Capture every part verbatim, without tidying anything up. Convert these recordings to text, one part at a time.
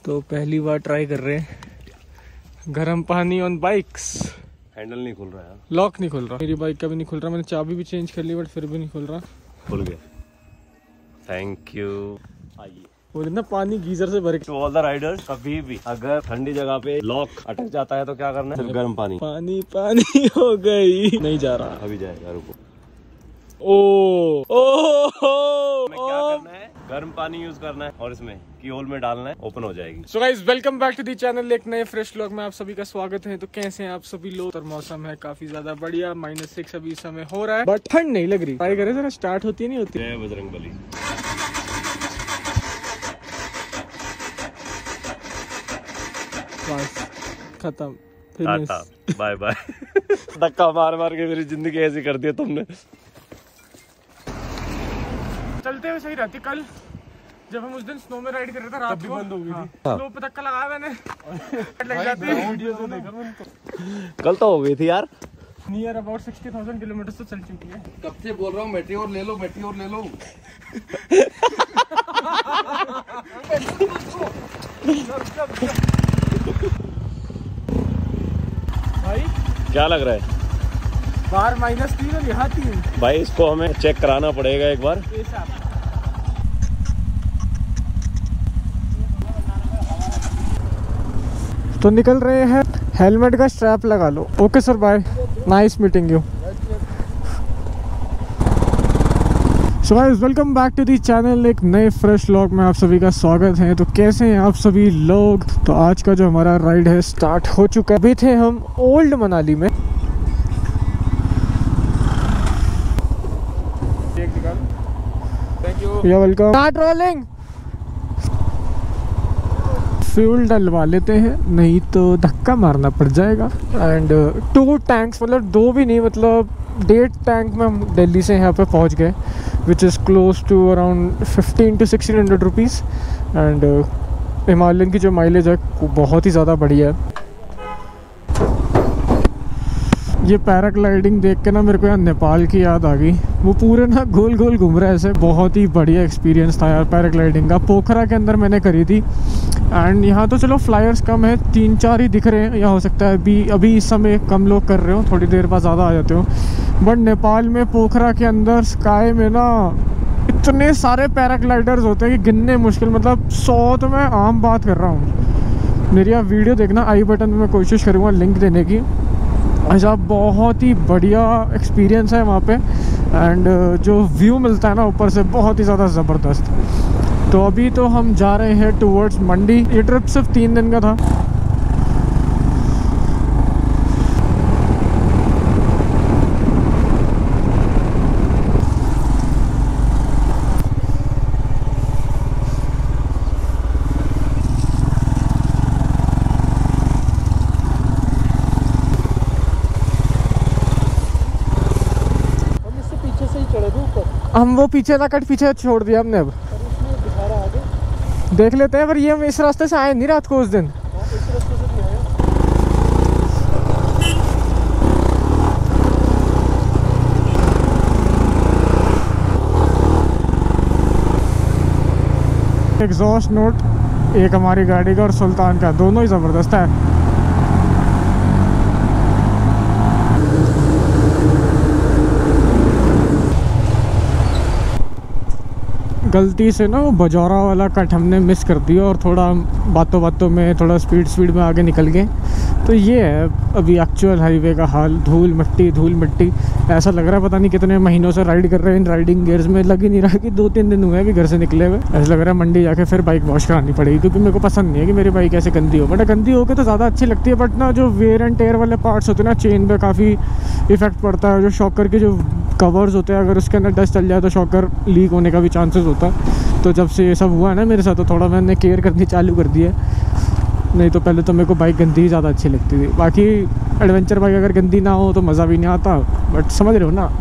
तो पहली बार ट्राई कर रहे हैं गर्म पानी ऑन बाइक्स। हैंडल नहीं खुल रहा है, लॉक नहीं खुल रहा, मेरी बाइक का भी नहीं खुल रहा। मैंने चाबी भी चेंज कर ली बट फिर भी नहीं खुल रहा। खुल गया, थैंक यू। आइए, वो ना पानी गीजर से भर के। ऑल द राइडर्स, कभी भी अगर ठंडी जगह पे लॉक अटक जाता है तो क्या करना है? सिर्फ गर्म पानी पानी पानी हो गई, नहीं जा रहा, अभी जाएगा, रुको। ओ ओ ओ क्या करना है? गर्म पानी यूज करना है और इसमें की होल में डालना है, ओपन हो जाएगी। So guys, welcome back to the channel. एक नए फ्रेश व्लॉग में आप सभी का स्वागत है। तो कैसे हैं आप सभी लोग? और मौसम है काफी ज्यादा बढ़िया, माइनस सिक्स अभी समय हो रहा है बट ठंड नहीं लग रही। ट्राई करें जरा, स्टार्ट होती नहीं होती। जय बजरंगबली। बस खत्म, टाटा बाय बाय। धक्का मार मार के मेरी जिंदगी ऐसी कर दी तुमने। चलते हुए सही रहती। कल जब हम उस दिन स्नो में राइड कर रहे थे रात को, बंद हो गई थी। स्नो पे धक्का लगाया मैंने, लग जाती है। कल तो हो गई थी यार। Near about sixty thousand kilometre तो चल चुकी है। कब से बोल रहा हूँ बैटरी और ले लो, बैटरी और ले लो। भाई क्या लग रहा है? बाहर माइनस तीन और यहाँ तीन। भाई इसको हमें चेक कराना पड़ेगा एक बार। तो निकल रहे हैं, हेलमेट का स्ट्रैप लगा लो। Okay sir, bye, nice meeting you. So guys, welcome back to the channel. एक नए फ्रेश व्लॉग में आप सभी का स्वागत है। तो कैसे हैं आप सभी लोग? तो आज का जो हमारा राइड है स्टार्ट हो चुका है। अभी थे हम ओल्ड मनाली में। Thank you, welcome. Start rolling. Fuel डलवा लेते हैं, नहीं तो धक्का मारना पड़ जाएगा। एंड टू टैंक्स, मतलब दो भी नहीं, मतलब डेढ़ टैंक में हम दिल्ली से यहाँ पे पहुँच गए, which is close to around fifteen to sixteen hundred rupees. And Himalayan की जो माइलेज है वो बहुत ही ज़्यादा बढ़िया है। ये पैराग्लाइडिंग देख के ना मेरे को यहाँ नेपाल की याद आ गई। वो पूरे ना गोल गोल घूम रहा है ऐसे। बहुत ही बढ़िया एक्सपीरियंस था यार पैराग्लाइडिंग का। पोखरा के अंदर मैंने करी थी। एंड यहाँ तो चलो फ्लायर्स कम है, तीन चार ही दिख रहे हैं। यहाँ हो सकता है अभी अभी इस समय कम लोग कर रहे हो, थोड़ी देर बाद ज़्यादा आ जाते हो। बट नेपाल में पोखरा के अंदर स्काई में ना इतने सारे पैराग्लाइडर्स होते हैं कि गिनने मुश्किल, मतलब सौ तो मैं आम बात कर रहा हूँ। मेरी आप वीडियो देखना, आई बटन में मैं कोशिश करूँगा लिंक देने की। अच्छा, बहुत ही बढ़िया एक्सपीरियंस है वहाँ पे। एंड जो व्यू मिलता है ना ऊपर से, बहुत ही ज़्यादा ज़बरदस्त। तो अभी तो हम जा रहे हैं टूवर्ड्स मंडी। ये ट्रिप सिर्फ तीन दिन का था। हम वो पीछे था, कट पीछे छोड़ दिया हमने। अब देख लेते हैं। पर ये हम इस रास्ते से आए नहीं रात को उस दिन। एग्जॉस्ट नोट एक हमारी गाड़ी का और सुल्तान का, दोनों ही ज़बरदस्त है। गलती से ना वो बजौरा वाला कट हमने मिस कर दिया और थोड़ा बातों बातों में थोड़ा स्पीड स्पीड में आगे निकल गए। तो ये है अभी एक्चुअल हाईवे का हाल। धूल मिट्टी धूल मिट्टी, ऐसा लग रहा है पता नहीं कितने महीनों से राइड कर रहे हैं इन राइडिंग गियर्स में। लग ही नहीं रहा कि दो तीन दिन हुए हैं अभी घर से निकले हुए। ऐसा लग रहा है मंडी जाके फिर बाइक वॉश करानी पड़ेगी, क्योंकि मेरे को पसंद नहीं है कि मेरी बाइक ऐसे गंदी हो। बट गंदी हो के तो ज़्यादा अच्छी लगती है, बट ना जो वेयर एंड टेयर वाले पार्ट्स होते हैं ना, चेन पे काफ़ी इफेक्ट पड़ता है। जो शॉकर के जो कवर्स होते हैं, अगर उसके अंदर डस्ट चल जाए तो शॉकर लीक होने का भी चांसेस होता है। तो जब से ये सब हुआ है ना मेरे साथ, तो थोड़ा मैंने केयर करनी चालू कर दी है। नहीं तो पहले तो मेरे को बाइक गंदी ही ज़्यादा अच्छी लगती थी। बाकी एडवेंचर बाइक अगर गंदी ना हो तो मज़ा भी नहीं आता, बट समझ रहे हो ना।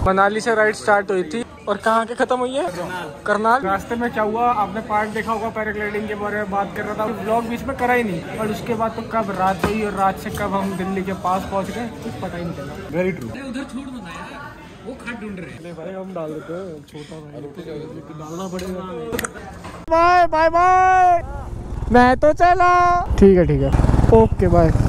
मनाली से राइड स्टार्ट हुई थी और कहाँ के खत्म हुई है? करनाल। रास्ते में क्या हुआ आपने पार्ट देखा होगा, पैराग्लाइडिंग के बारे में बात कर रहा था, व्लॉग बीच में करा ही नहीं। और उसके बाद तो कब रात हुई और रात से कब हम दिल्ली के पास पहुँच गए कुछ पता ही नहीं चला। Very true. उधर छोड़ दो यार, वो खाट ढूंढ रहे हैं भाई, हम डाल देते हैं छोटा भाई, डालना पड़ेगा। बाय बाय बाय, मैं तो चला। ठीक है ठीक है, ओके बाय।